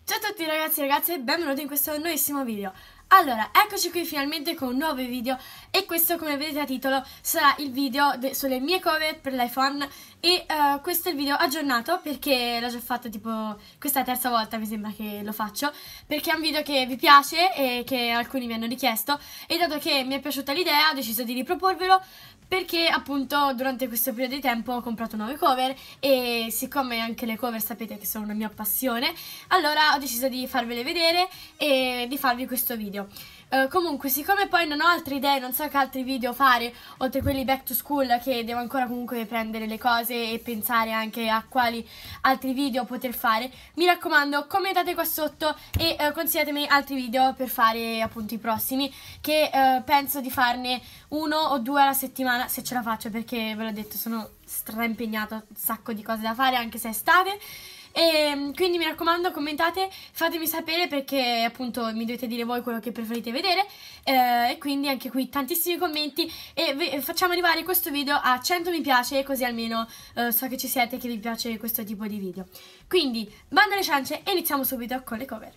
Ciao a tutti ragazzi e ragazze e benvenuti in questo nuovissimo video. Allora, eccoci qui finalmente con un nuovo video e questo, come vedete a titolo, sarà il video sulle mie cover per l'iPhone e questo è il video aggiornato perché l'ho già fatto tipo questa è la terza volta mi sembra che lo faccio, perché è un video che vi piace e che alcuni mi hanno richiesto e dato che mi è piaciuta l'idea ho deciso di riproporvelo perché appunto durante questo periodo di tempo ho comprato nuove cover e siccome anche le cover sapete che sono una mia passione, allora ho deciso di farvele vedere e di farvi questo video. Comunque, siccome poi non ho altre idee, non so che altri video fare oltre quelli back to school, che devo ancora comunque prendere le cose e pensare anche a quali altri video poter fare, mi raccomando commentate qua sotto e consigliatemi altri video per fare appunto i prossimi, che penso di farne uno o due alla settimana se ce la faccio, perché ve l'ho detto sono straimpegnata, un sacco di cose da fare anche se è estate. E quindi mi raccomando commentate, fatemi sapere perché appunto mi dovete dire voi quello che preferite vedere e quindi anche qui tantissimi commenti e facciamo arrivare questo video a 100 mi piace, così almeno so che ci siete e che vi piace questo tipo di video. Quindi bando alle ciance e iniziamo subito con le cover.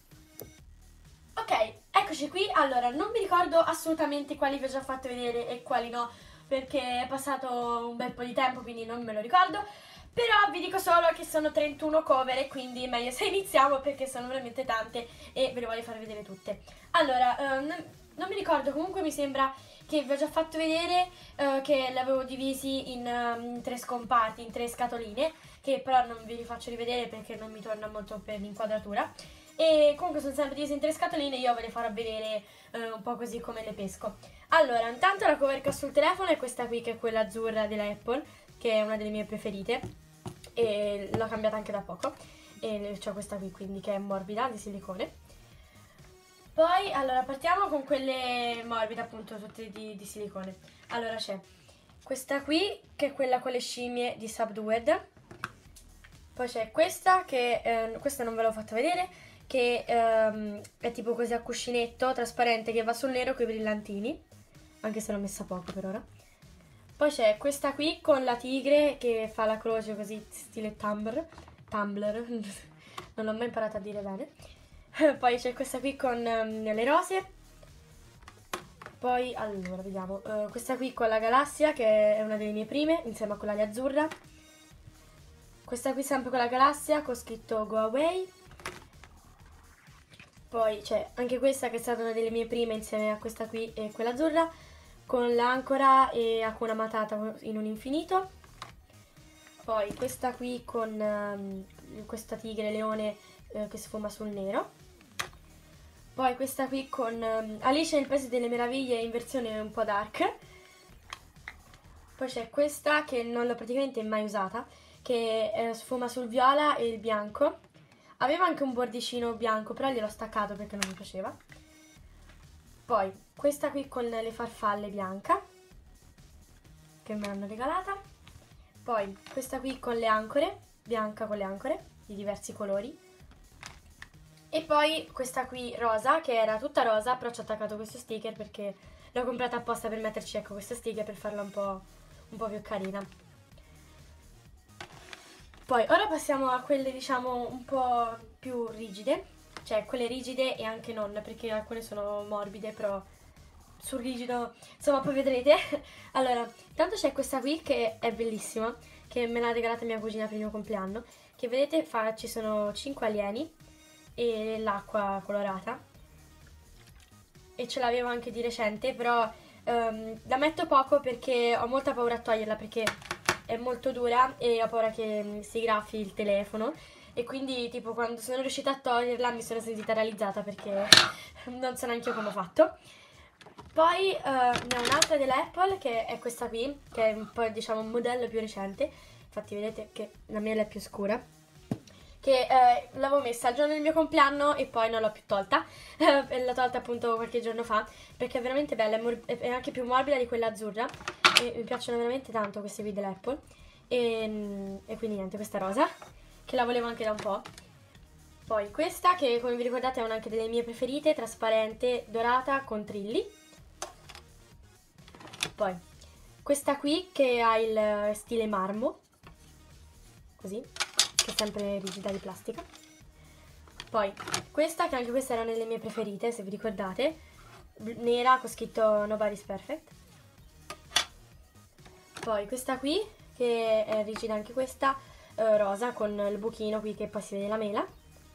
Ok, eccoci qui. Allora, non mi ricordo assolutamente quali vi ho già fatto vedere e quali no, perché è passato un bel po' di tempo, quindi non me lo ricordo. Però vi dico solo che sono 31 cover e quindi meglio se iniziamo perché sono veramente tante e ve le voglio far vedere tutte. Allora, non mi ricordo, comunque mi sembra che vi ho già fatto vedere che le avevo divisi in tre scomparti, in tre scatoline, che però non vi li faccio rivedere perché non mi torna molto per l'inquadratura. E comunque sono sempre divise in tre scatoline, io ve le farò vedere un po' così come le pesco. Allora, intanto la cover che ho sul telefono è questa qui, che è quella azzurra della Apple, che è una delle mie preferite e l'ho cambiata anche da poco e c'ho questa qui quindi che è morbida di silicone. Poi allora partiamo con quelle morbide, appunto tutte di silicone. Allora c'è questa qui che è quella con le scimmie di Subdued, poi c'è questa che questa non ve l'ho fatta vedere, che è tipo così a cuscinetto trasparente che va sul nero con i brillantini, anche se l'ho messa poco per ora. Poi c'è questa qui con la tigre che fa la croce così stile Tumblr, non l'ho mai imparato a dire bene. Poi c'è questa qui con le rose. Poi allora vediamo, questa qui con la galassia che è una delle mie prime insieme a quella di azzurra. Questa qui sempre con la galassia con scritto Go Away. Poi c'è anche questa che è stata una delle mie prime insieme a questa qui e quella azzurra, con l'ancora e Hakuna Matata in un infinito. Poi questa qui con questa tigre leone che sfuma sul nero. Poi questa qui con Alice nel Paese delle Meraviglie in versione un po' dark. Poi c'è questa che non l'ho praticamente mai usata, che sfuma sul viola e il bianco. Aveva anche un bordicino bianco, però gliel'ho staccato perché non mi piaceva. Poi questa qui con le farfalle bianca, che me l'hanno regalata. Poi questa qui con le ancore, bianca con le ancore, di diversi colori. E poi questa qui rosa, che era tutta rosa, però ci ho attaccato questo sticker perché l'ho comprata apposta per metterci, ecco, questo sticker per farla un po' più carina. Poi ora passiamo a quelle diciamo un po' più rigide, cioè quelle rigide e anche non, perché alcune sono morbide, però sul rigido, insomma poi vedrete. Allora, intanto c'è questa qui che è bellissima, che me l'ha regalata mia cugina per il mio compleanno, che vedete ci sono 5 alieni e l'acqua colorata, e ce l'avevo anche di recente, però la metto poco perché ho molta paura a toglierla, perché è molto dura e ho paura che si graffi il telefono, e quindi tipo quando sono riuscita a toglierla mi sono sentita realizzata perché non so neanche io come ho fatto. Poi ne ho un'altra dell'Apple che è questa qui, che è un po' diciamo un modello più recente, infatti vedete che la mia è più scura, che l'avevo messa il giorno del mio compleanno e poi non l'ho più tolta, l'ho tolta appunto qualche giorno fa perché è veramente bella, è anche più morbida di quella azzurra e mi piacciono veramente tanto queste qui dell'Apple e quindi niente, questa rosa che la volevo anche da un po'. Poi questa che come vi ricordate è una anche delle mie preferite, trasparente, dorata con trilli. Poi questa qui che ha il stile marmo, così, che è sempre rigida di plastica. Poi questa, che anche questa era nelle mie preferite, se vi ricordate, nera con scritto Nobody's Perfect. Poi questa qui, che è rigida anche questa, rosa, con il buchino qui che poi si vede la mela.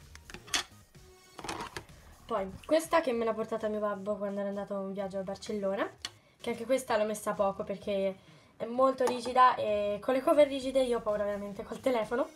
Poi questa che me l'ha portata mio babbo quando era andato a un viaggio a Barcellona, che anche questa l'ho messa poco perché è molto rigida e con le cover rigide io ho paura veramente col telefono.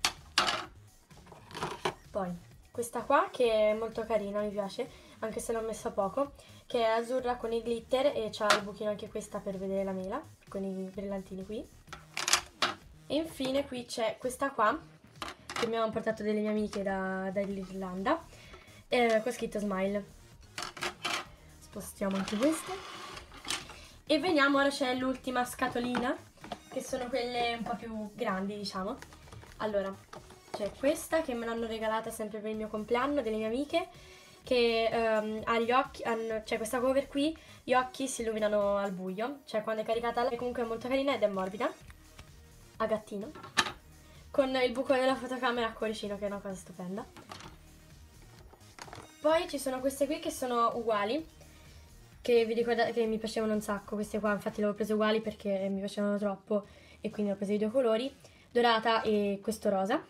Poi questa qua che è molto carina, mi piace, anche se l'ho messa poco, che è azzurra con i glitter e c'ha il buchino anche questa per vedere la mela, con i brillantini qui. E infine qui c'è questa qua, che mi hanno portato delle mie amiche dall'Irlanda, con scritto Smile. Spostiamo anche queste. E veniamo, ora c'è l'ultima scatolina, che sono quelle un po' più grandi, diciamo. Allora, c'è questa che me l'hanno regalata sempre per il mio compleanno, delle mie amiche, che ha gli occhi, cioè questa cover qui, gli occhi si illuminano al buio, cioè quando è caricata è comunque molto carina ed è morbida, a gattino, con il buco della fotocamera a cuoricino, che è una cosa stupenda. Poi ci sono queste qui che sono uguali, che vi ricordate che mi piacevano un sacco, queste qua infatti le ho prese uguali perché mi piacevano troppo e quindi ho preso i due colori, dorata e questo rosa.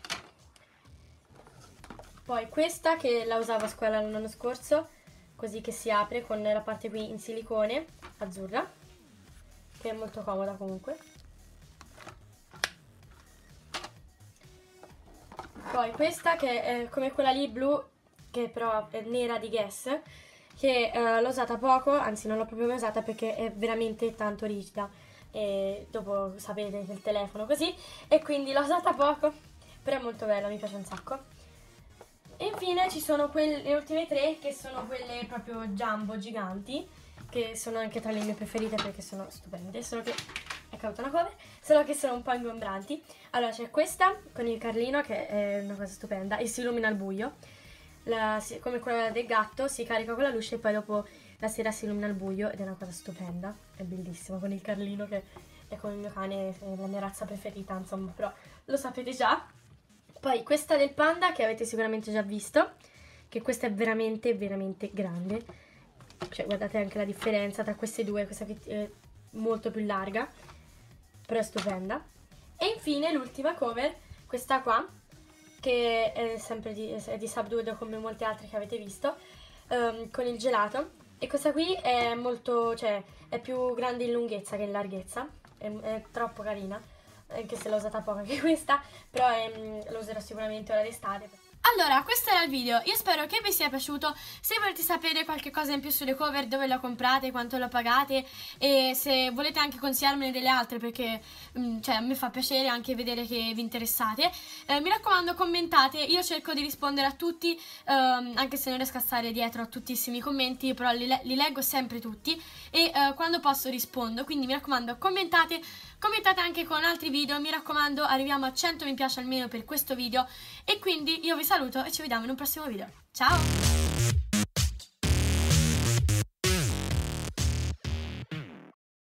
Poi questa che la usavo a scuola l'anno scorso, così che si apre con la parte qui in silicone, azzurra, che è molto comoda comunque. Poi questa che è come quella lì blu, che però è nera di Guess, che l'ho usata poco, anzi non l'ho proprio mai usata perché è veramente tanto rigida. E dopo sapete che il telefono così, e quindi l'ho usata poco, però è molto bella, mi piace un sacco. E infine ci sono le ultime tre, che sono quelle proprio jumbo, giganti, che sono anche tra le mie preferite perché sono stupende, solo che è caduta una cover, solo che sono un po' ingombranti. Allora c'è questa con il carlino che è una cosa stupenda e si illumina al buio, come quella del gatto, si carica con la luce e poi dopo la sera si illumina al buio ed è una cosa stupenda, è bellissimo, con il carlino che è come il mio cane, è la mia razza preferita, insomma, però lo sapete già. Poi questa del panda che avete sicuramente già visto, che questa è veramente veramente grande, cioè guardate anche la differenza tra queste due, questa che è molto più larga, però è stupenda. E infine l'ultima cover, questa qua, che è sempre di Subdued come molte altre che avete visto, con il gelato, e questa qui è molto, cioè è più grande in lunghezza che in larghezza, è troppo carina, anche se l'ho usata poco anche questa, però lo userò sicuramente ora d'estate. Allora, questo era il video, io spero che vi sia piaciuto. Se volete sapere qualche cosa in più sulle cover, dove la comprate, quanto la pagate, e se volete anche consigliarmene delle altre, perché cioè, a me fa piacere anche vedere che vi interessate, mi raccomando commentate, io cerco di rispondere a tutti, anche se non riesco a stare dietro a tuttissimi commenti, però li leggo sempre tutti e quando posso rispondo, quindi mi raccomando commentate anche con altri video, mi raccomando arriviamo a 100 mi piace almeno per questo video, e quindi io vi saluto e ci vediamo in un prossimo video. Ciao!